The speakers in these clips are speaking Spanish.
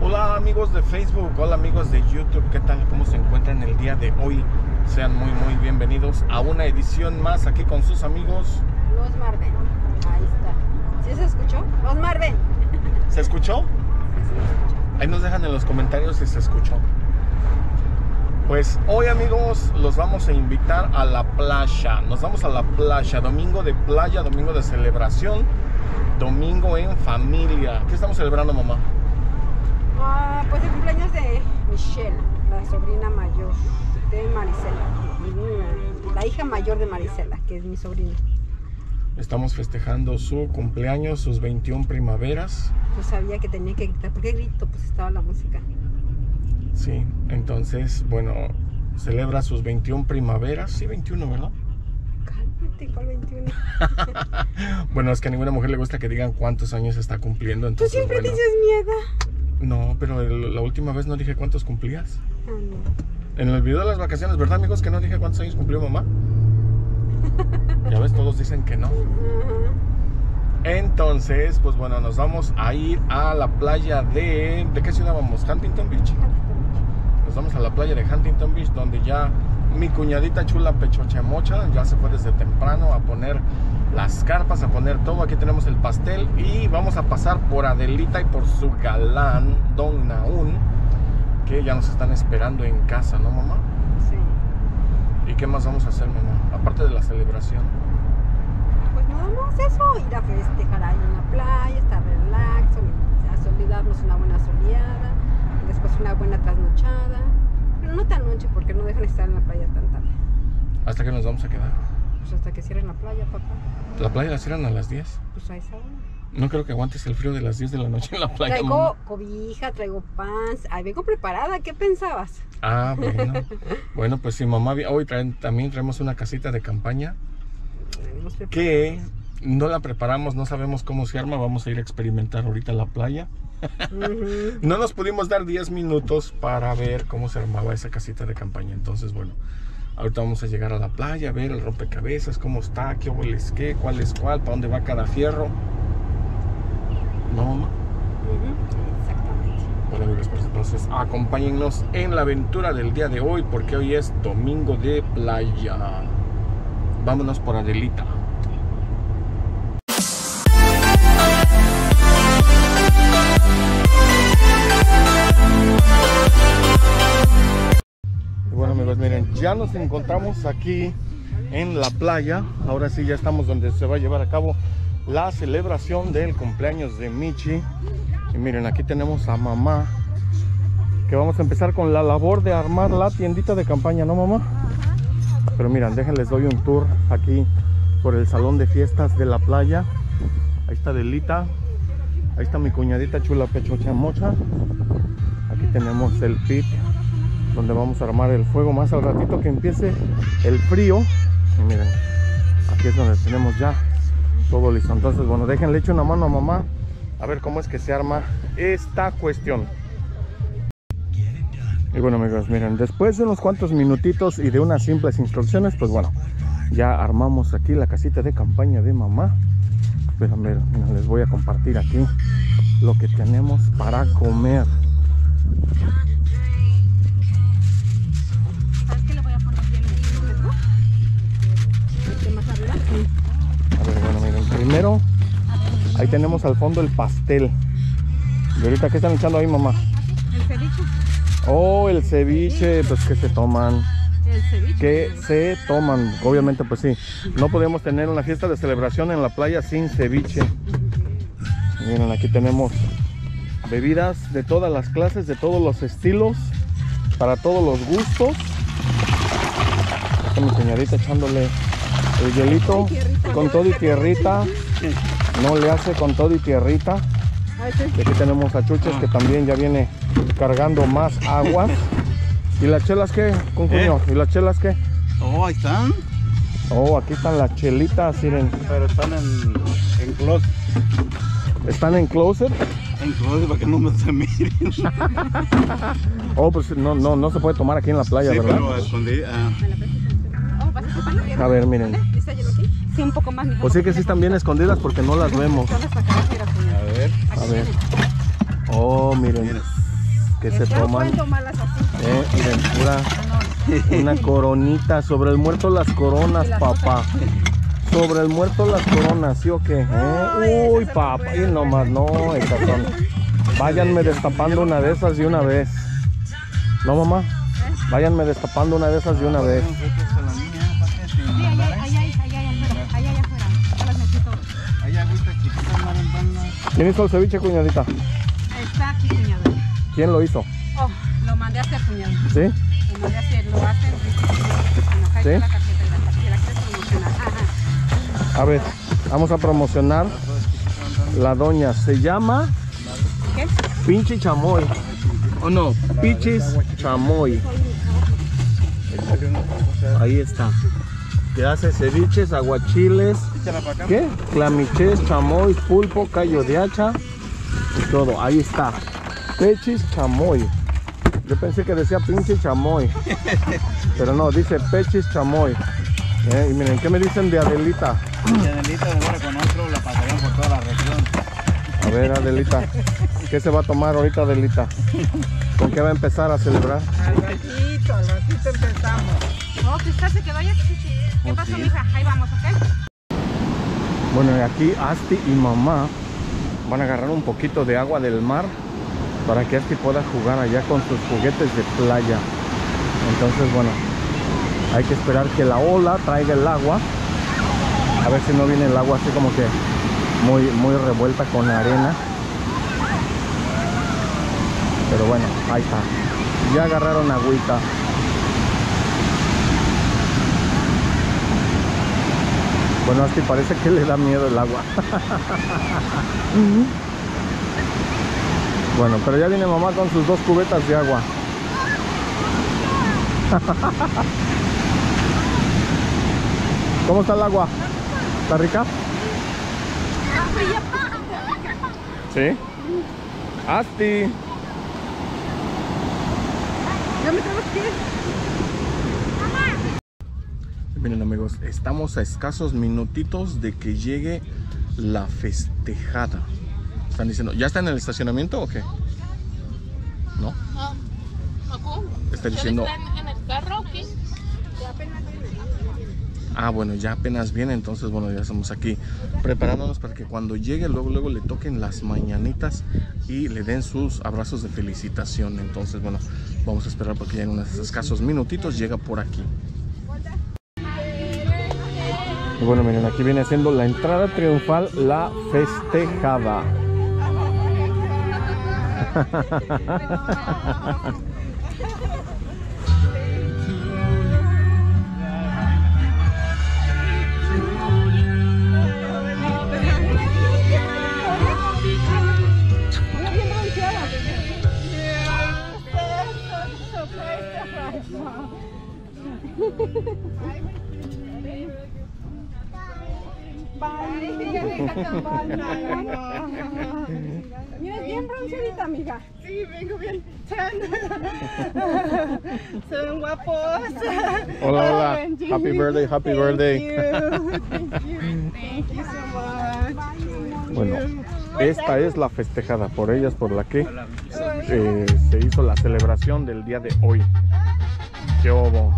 Hola amigos de Facebook, hola amigos de YouTube, ¿qué tal? ¿Cómo se encuentran el día de hoy? Sean muy bienvenidos a una edición más aquí con sus amigos Los Marven. Ahí está. ¿Sí se escuchó? Los Marven. ¿Se escuchó? Sí, se escuchó. Ahí nos dejan en los comentarios si se escuchó. Pues hoy amigos los vamos a invitar a la playa. Nos vamos a la playa, domingo de playa, domingo de celebración, domingo en familia. ¿Qué estamos celebrando, mamá? Pues el cumpleaños de Michelle, la sobrina mayor de Marisela. La hija mayor de Marisela, que es mi sobrina. Estamos festejando su cumpleaños, sus 21 primaveras. Yo sabía que tenía que gritar. ¿Por qué grito? Pues estaba la música. Sí, entonces, bueno, celebra sus 21 primaveras. Sí, 21, ¿verdad? Cálmate, ¿cuál 21? Bueno, es que a ninguna mujer le gusta que digan cuántos años está cumpliendo. Tú Entonces, siempre bueno, dices mi edad. No, pero la última vez no dije cuántos cumplías. No. En el video de las vacaciones, ¿verdad, amigos? Que no dije cuántos años cumplió mamá. Ya ves, todos dicen que no. Entonces, pues bueno, nos vamos a ir a la playa de... ¿De qué ciudad vamos? ¿Huntington Beach? Nos vamos a la playa de Huntington Beach, donde ya mi cuñadita chula Pechochemocha ya se fue desde temprano a poner las carpas, a poner todo. Aquí tenemos el pastel y vamos a pasar por Adelita y por su galán, Don Naún, que ya nos están esperando en casa, ¿no, mamá? Sí. ¿Y qué más vamos a hacer, mamá? Aparte de la celebración. Pues nada más eso, ir a festejar ahí en la playa, estar relax, olvidarnos una buena soleada, después una buena trasnochada, pero no tan noche porque no dejan estar en la playa tan tarde. ¿Hasta qué nos vamos a quedar? Pues hasta que cierren la playa, papá. La playa la cierran a las 10. Pues a esa hora. No creo que aguantes el frío de las 10 de la noche en la playa, Traigo mamá. cobija, traigo pants, ahí vengo preparada, ¿qué pensabas? Ah, bueno. Bueno, pues sí, mamá, hoy también traemos una casita de campaña Venimos preparadas. que no la preparamos, no sabemos cómo se arma. Vamos a ir a experimentar ahorita la playa. No nos pudimos dar 10 minutos para ver cómo se armaba esa casita de campaña. Entonces, bueno, ahorita vamos a llegar a la playa, a ver el rompecabezas, cómo está, qué hueles qué, cuál es cuál, para dónde va cada fierro. ¿No, mamá? Exactamente. Bueno, amigos, pues entonces acompáñennos en la aventura del día de hoy, porque hoy es domingo de playa. Vámonos por Adelita. Y bueno, amigos, miren, ya nos encontramos aquí en la playa. Ahora sí, ya estamos donde se va a llevar a cabo la celebración del cumpleaños de Michi. Y miren, aquí tenemos a mamá, que vamos a empezar con la labor de armar la tiendita de campaña, ¿no, mamá? Pero miren, déjenles doy un tour aquí por el salón de fiestas de la playa. Ahí está Adelita, ahí está mi cuñadita chula Pechochemocha. Aquí tenemos el pit donde vamos a armar el fuego más al ratito que empiece el frío. Y miren, aquí es donde tenemos ya todo listo. Entonces, bueno, déjenle echo una mano a mamá a ver cómo es que se arma esta cuestión. Y bueno, amigos, miren, después de unos cuantos minutitos y de unas simples instrucciones, pues bueno, ya armamos aquí la casita de campaña de mamá. Pero miren, les voy a compartir aquí lo que tenemos para comer. ¿Sabes qué le voy a poner bien el más arriba? A ver, bueno, miren, primero ahí tenemos al fondo el pastel. Y ahorita, ¿qué están echando ahí, mamá? El ceviche. Oh, el ceviche, pues ¿qué se toman? El ceviche. ¿Qué se toman? Obviamente, pues sí, no podemos tener una fiesta de celebración en la playa sin ceviche. Miren, aquí tenemos bebidas de todas las clases, de todos los estilos, para todos los gustos. Está mi señorita echándole el hielito con todo y tierrita. No le hace con todo y tierrita. Y aquí tenemos a Chuches, que también ya viene cargando más aguas. ¿Y las chelas qué, concuño? ¿Y las chelas qué? Oh, ahí están. Oh, aquí están las chelitas, miren. Pero están en closet. ¿Están en closet? En closet para que no se miren. Oh, pues no se puede tomar aquí en la playa, Sí, ¿verdad? pero escondí. A ver, miren. ¿Está hielo aquí? Sí, un poco más. Pues sí que sí están bien escondidas porque no las vemos. A ver. A ver. Oh, miren. Mira. que se toman. Pueden tomarlas así. Miren, una coronita. Sobre el muerto las coronas, papá. Sobre el muerto las coronas, ¿sí o qué? Uy, papá. Y nomás, no, esas son. Váyanme destapando una de esas de una vez. ¿No, mamá? Váyanme destapando una de esas de una vez. Sí, allá afuera. Ya las metí todas. ¿Quién hizo el ceviche, cuñadita? Está aquí, cuñado. ¿Quién lo hizo? Oh, lo mandé a hacer, cuñado. ¿Sí? Lo mandé a hacer, lo hacen. Acá ¿Sí? está la tarjeta y la quieres promocionar. Ajá. A ver, vamos a promocionar la doña. Se llama ¿Qué? Pinche Chamoy. ¿O no? Pichis Chamoy. Ahí está. Que hace ceviches, aguachiles. ¿Qué? Clamiches, chamoy, pulpo, callo de hacha y todo. Ahí está. Pechis Chamoy. Yo pensé que decía pinche chamoy. Pero no, dice Pechis Chamoy. Y miren, ¿qué me dicen de Adelita? Adelita, de ahora con otro la pasarían por toda la región. A ver, Adelita, ¿qué se va a tomar ahorita, Adelita? ¿Con qué va a empezar a celebrar? Al ratito empezamos. Oh, Cristal se quedó allá. ¿Qué pasó, mija? Ahí vamos, ¿ok? Bueno, y aquí Asti y mamá van a agarrar un poquito de agua del mar para que Asti pueda jugar allá con sus juguetes de playa. Entonces, bueno, hay que esperar que la ola traiga el agua. A ver si no viene el agua así como que muy revuelta con arena. Pero bueno, ahí está. Ya agarraron agüita. Bueno, Asti parece que le da miedo el agua. Bueno, pero ya viene mamá con sus 2 cubetas de agua. ¿Cómo está el agua? ¿Está rica? ¿Sí? Asti. Ya me tengo que ir. Miren, amigos, estamos a escasos minutitos de que llegue la festejada. Están diciendo, ¿ya está en el estacionamiento o qué? ¿No? Está diciendo... ¿Están en el carro o qué? Ah, bueno, ya apenas viene, entonces bueno, ya estamos aquí preparándonos para que cuando llegue luego le toquen las mañanitas y le den sus abrazos de felicitación. Entonces bueno, vamos a esperar porque ya en unos escasos minutitos llega por aquí. Y bueno, miren, aquí viene siendo la entrada triunfal, la festejada. Mira, bien bronceadita, amiga. Sí, vengo bien tan. Se ven guapos. Hola, OMG. happy birthday, happy birthday. Thank you so much. Bueno, esta es la festejada por ellas, por la que se hizo la celebración del día de hoy. ¿Qué hubo,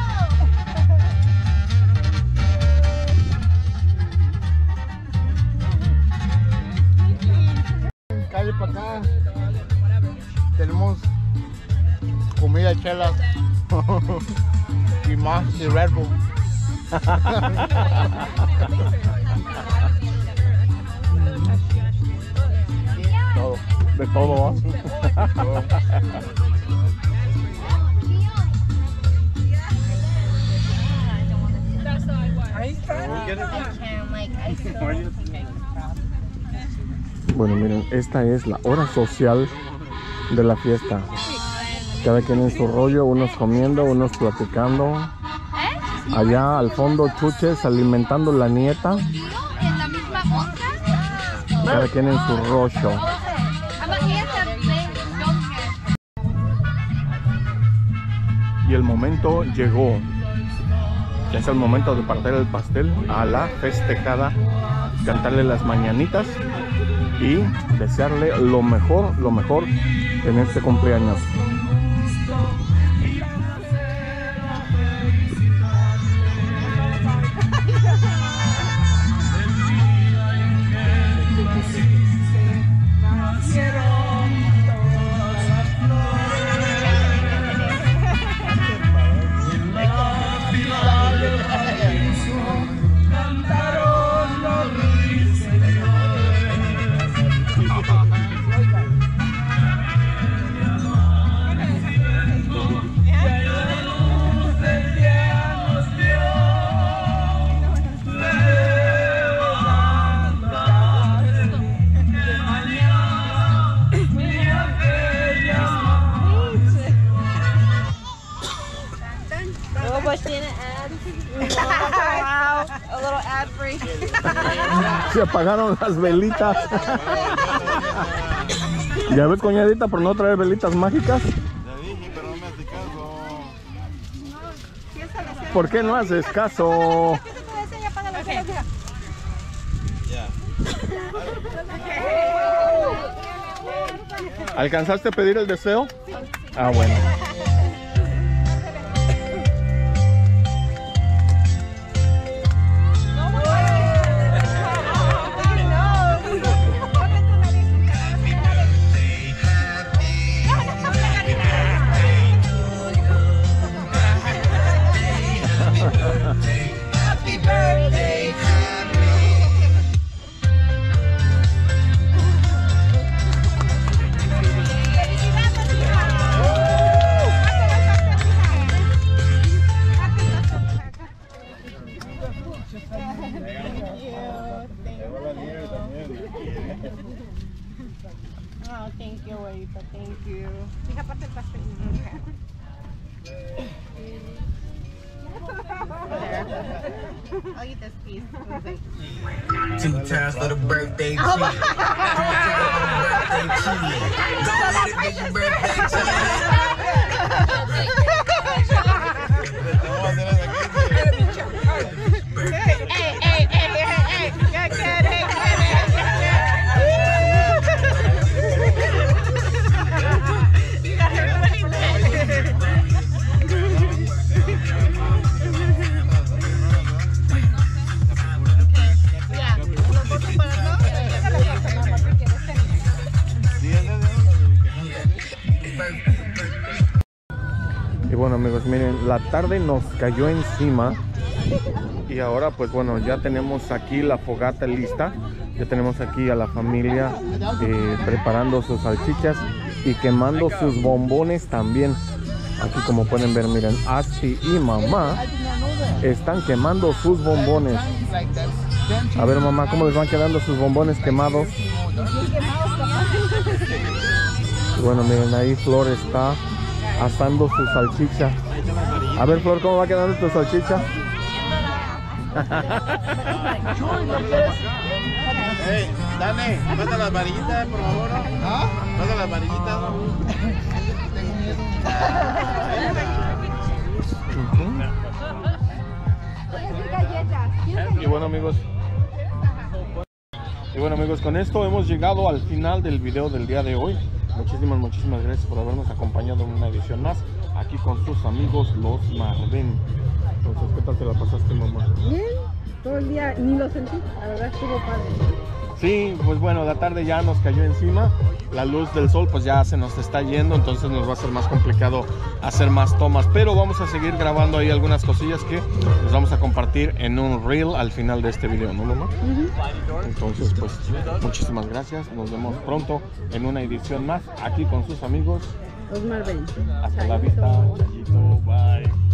Calle para acá tenemos comida, chelas y más y Red Bull. Todo, de todo, ¿no? Ahí está. Bueno, miren, esta es la hora social de la fiesta. Cada quien en su rollo, unos comiendo, unos platicando. Allá al fondo chuches alimentando la nieta. ¿En la misma bolsa? Cada quien en su rollo. Y el momento llegó. Ya es el momento de partir el pastel a la festejada, cantarle las mañanitas y desearle lo mejor en este cumpleaños. Se apagaron las velitas. Ya ves, coñadita, por no traer velitas mágicas. Ya dije, pero no me hace caso. ¿Por qué no haces caso? Ya. ¿Alcanzaste a pedir el deseo? Ah, bueno. Oh, thank you, abuelita. Thank you. Fija, parte el pastel. I'll eat this piece. 2 times for the birthday cheese. 2 times for the birthday cheese. Don't let it be your birthday Y bueno, amigos, miren, la tarde nos cayó encima y ahora pues bueno, ya tenemos aquí la fogata lista. Ya tenemos aquí a la familia preparando sus salchichas y quemando sus bombones también. Aquí como pueden ver, miren, Asti y mamá están quemando sus bombones. A ver, mamá, ¿cómo les van quedando sus bombones quemados? Y bueno, miren, ahí Flor está asando su salchicha. A ver, Flor, ¿cómo va quedando tu salchicha? Hey, Dani, pasa las varillitas, por favor. ¿Ah? Pasa las varillitas. Y bueno, amigos, con esto hemos llegado al final del video del día de hoy. Muchísimas gracias por habernos acompañado en una edición más aquí con sus amigos los Marven. Entonces, ¿qué tal te la pasaste, mamá? Bien, todo el día ni lo sentí, la verdad estuvo padre. Sí, pues bueno, la tarde ya nos cayó encima, la luz del sol pues ya se nos está yendo, entonces nos va a ser más complicado hacer más tomas, pero vamos a seguir grabando ahí algunas cosillas que les vamos a compartir en un reel al final de este video, ¿no, mamá? Entonces pues muchísimas gracias, nos vemos pronto en una edición más aquí con sus amigos Los Marven. Hasta la vista, chayito, bye.